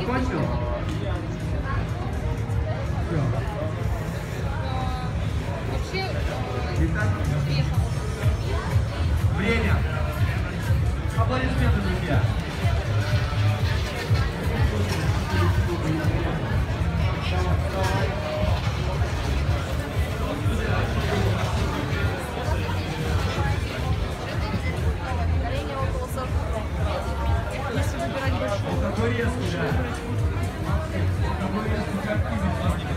закончил? Все. Вообще, Итак, время. Аплодисменты, друзья. если выбирать больше. Какой резкий, да. Какой резкий, как